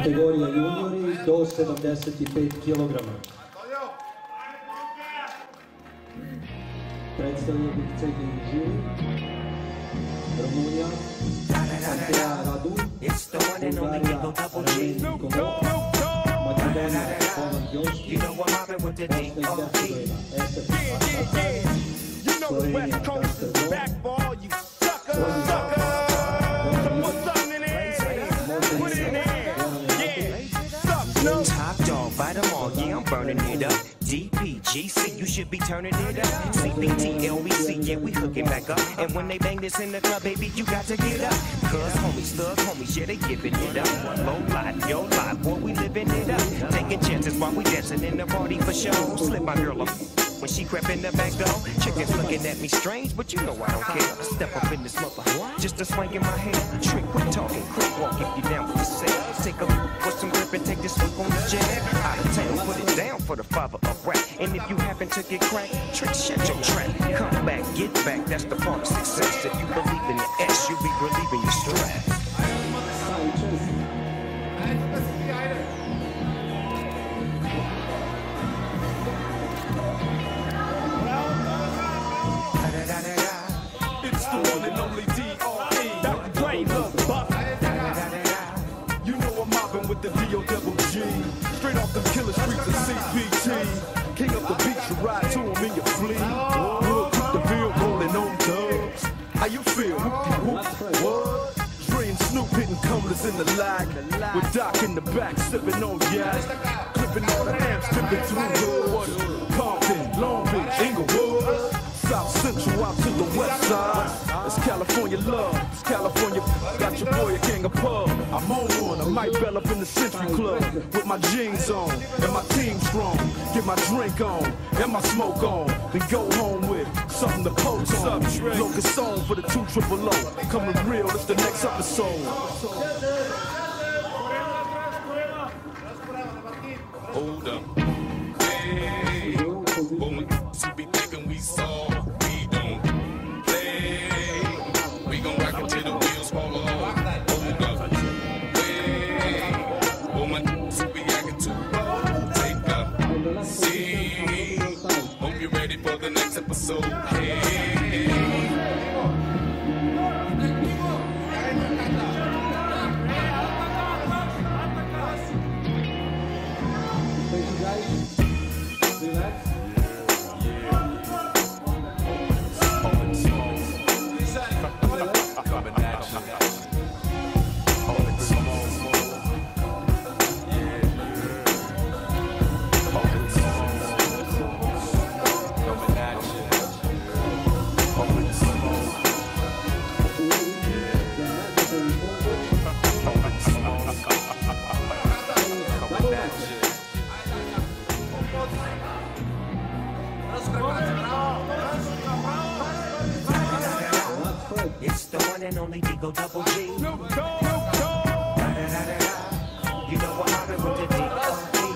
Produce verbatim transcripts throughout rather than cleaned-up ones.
Kategorija juniori do sedamdeset pet kilograma. Predstavlja Bikcegi Žili, Rumunija, Santea Radu, Bulgarija Armeni Komor, Makedonija Boban Georgiev, Bosna i Hercegovina S F Asad, Slovenija Pansport, Top dog, bite them all, yeah, I'm burning it up. D P G C, you should be turning it up. C B T, L B C, yeah, we hooking back up. And when they bang this in the club, baby, you got to get up. Cuz homies, thug homies, yeah, they giving it up. Low life, yo life, boy, we living it up. Taking chances while we dancing in the party for show. Slip my girl up when she crept in the back door. Chickens looking at me strange, but you know I don't care. I step up in this mother, just a swank in my hair. Trick, quit talking, quick walk if you down with the set. Take a with some grip and take this swoop on the jet. Out of town, put it down for the father of rap. And if you happen to get cracked, trick, shut your trap. Come back, get back, that's the part of success. If you believe in the S, you'll be relieving your stress. It's the one and only D R E. Doctor Dre, love Buck. You know I'm mobbing with the D O double G. Straight off the killer streets of C B T. King of the beach, you ride to him in your fleet. We'll keep the bill rolling on dubs. How you feel? Whoop, whoop, what? Dre and Snoop hitting cumblers in the lag. With Doc in the back, sipping on gas. Clipping all the amps, tipping through wood. Compton, Long Beach, Inglewood. South Central out to the west side. It's California love, it's California. Got your boy a king of pub. I'm on one, I might bell up in the Century Club. With my jeans on, and my team strong. Get my drink on, and my smoke on. Then go home with something to post on. Locust song for the two triple O. Coming real, it's the next episode. Hold up. Hey, woman, she be thinking we saw. We don't play. We gon' rock until the wheels fall off. Hold up. Hey, woman, she be acting too bold. Take a seat. Hope you're ready for the next episode. Hey. It's the one and only Digo Double G. You know what happened with the D R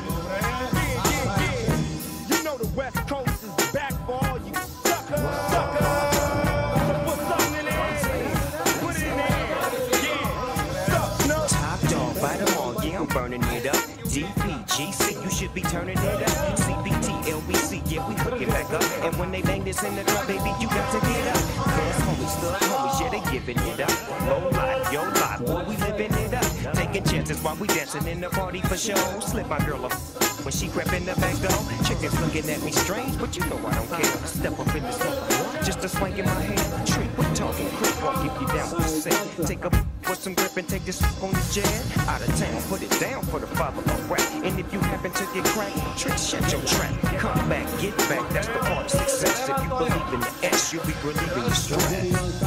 E. You know the West Coast is back for all you suckers. Suckers. Put something in there. Put it in there. Yeah. Top dog, bite them all, yeah, I'm burning it up. D P G C, you should be turning it up. C B T, L B C, yeah, we hooking back up. And when they bang this in the club, baby, you got to get up. Cuz homies, thug homies, yeah, they giving it up. Low life, yo life, boy, we living it up. Taking chances while we dancing in the party for show. Slip my girl up when she crept in the back door. Chickens looking at me strange, but you know I don't care. I step up in this mother, just a swank in my hair. Trick, quit talking, quick walk if you down with the set. Take a with some grip and take this on the jet. Out of town, put it down for the father of rap. And if you happen to get cracked, trick, shut your trap. Come back, get back, that's the part of success. If you believe in the S, you'll be relieving your stress.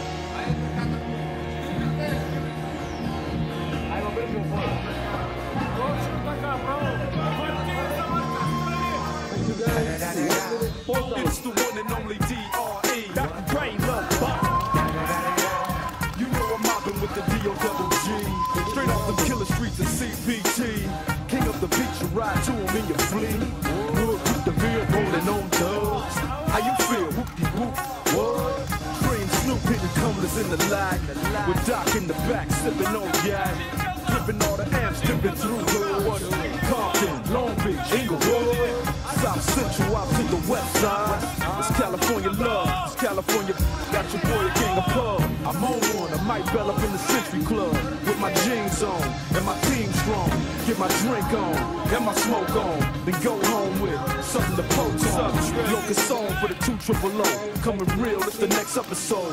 It's the one and only D R E. Doctor Dre, love Buck. You know I'm mobbing with the D O double G. Straight off the killer streets of C B T. King of the beach, you ride to him in your fleet. We'll keep the bill rolling on dubs. How you feel? Whoop-de-whoop, what? Dre and Snoop hitting cumblers in the lag. With Doc in the back, sipping on gas. Repping all the amps, dipping through Hood, Compton, Long Beach, Inglewood, South Central out to the west side. It's California love, it's California. Got your boy a king of pub. I'm on one, I might bell up in the Century Club with my jeans on and my team strong. Get my drink on and my smoke on, then go home with something to poke on. Locust song for the two triple O. Coming real, it's the next episode.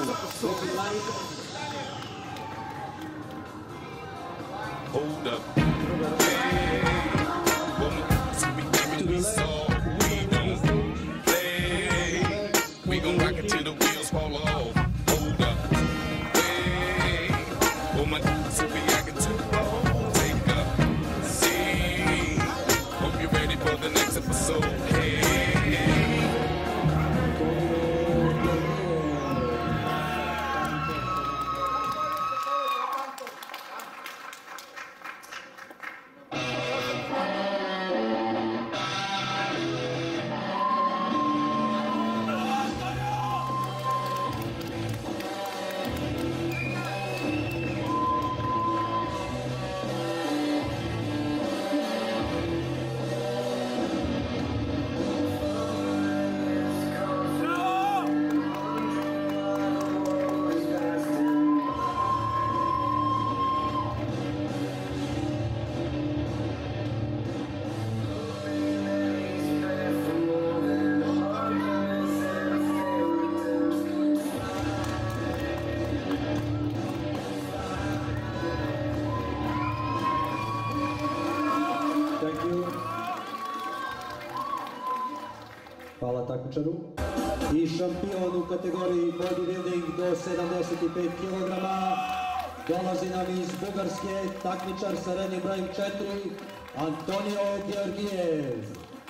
Hold up. Hey, woman, see me thinking we saw. We don't play. We gon' rock it till the wheels fall off. Hold up. Hey, woman, see me acting too bold. Take a seat. Hope you're ready for the next episode. Hey. Hvala takmičaru. I šampion u kategoriji bodybuilding do sedamdeset pet kilograma dolazi nam iz Bugarske, takmičar sa rednim brojem četiri, Antonio Georgiev.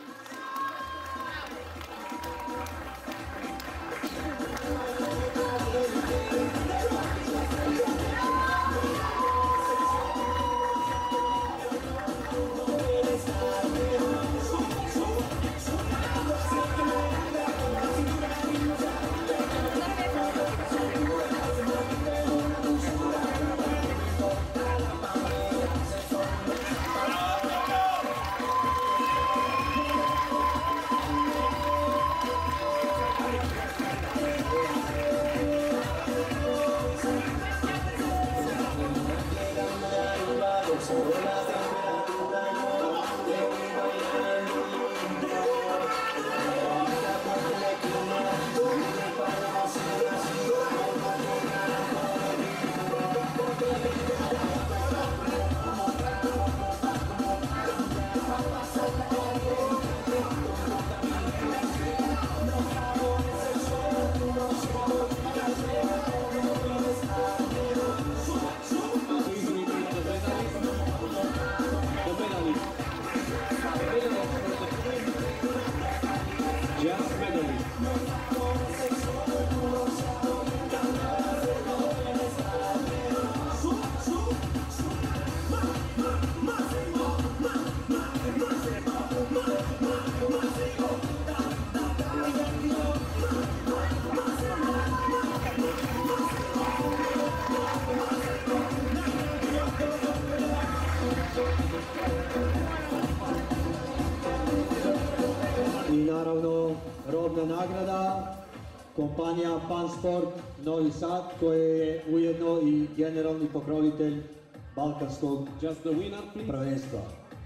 I naravno robna nagrada, kompanija Pansport Novi Sad, koja je ujedno i generalni pokrovitelj balkanskog prvenstva.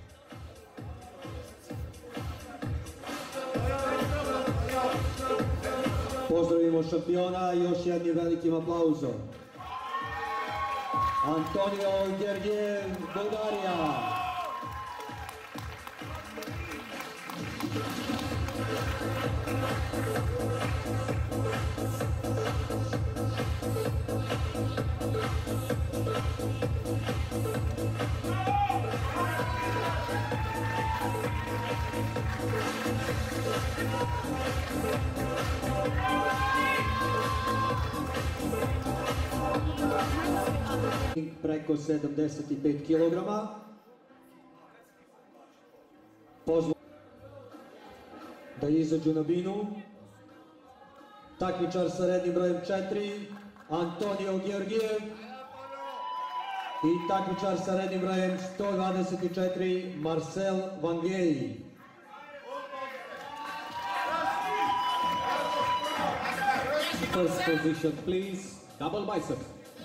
Pozdravimo šampiona još jednim velikim aplauzom. Antonio Georgiev, Bulgarija. Preko sedamdeset pet kilograma. Pozvao da izađu na binu. Takmičar sa rednim brojem četiri, Antonio Georgiev. I takmičar sa rednim brojem sto dvadeset četiri, Marcel Vangej. First position, please. Double biceps.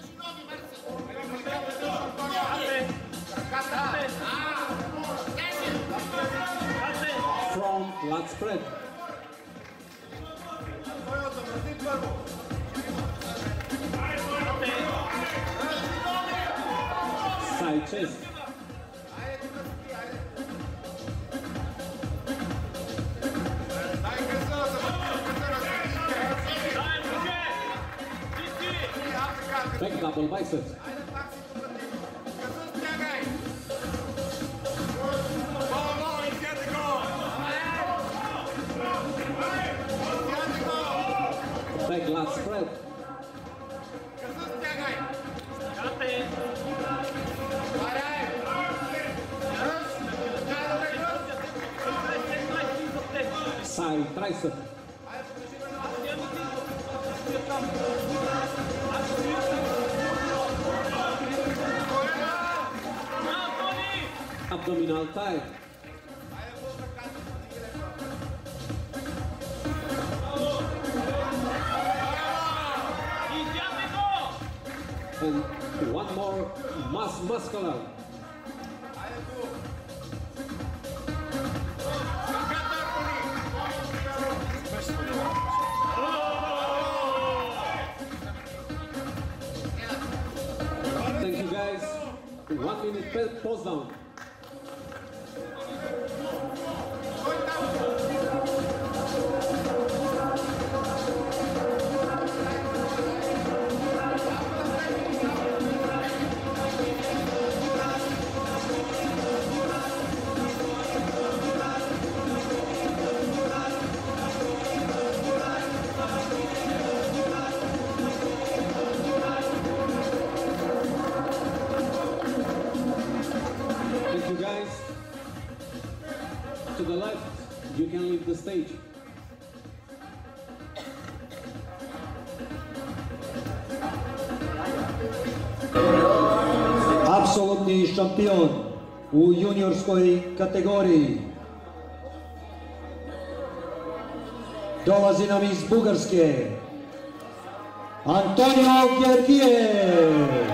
Front lat spread. Side chest. Back double biceps. Back lat spread. Side tricep. Abdominal tie. And one more mass muscular. Thank you guys. One minute pause down. Thank you guys. To the left, you can leave the stage. Apsolutni šampion u juniorskoj kategoriji. Dolazi nam iz Bugarske, Antonio Georgiev.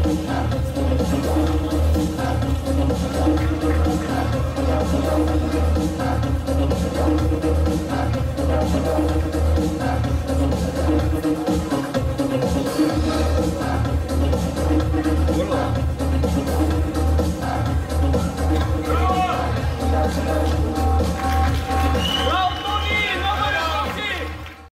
Thank you.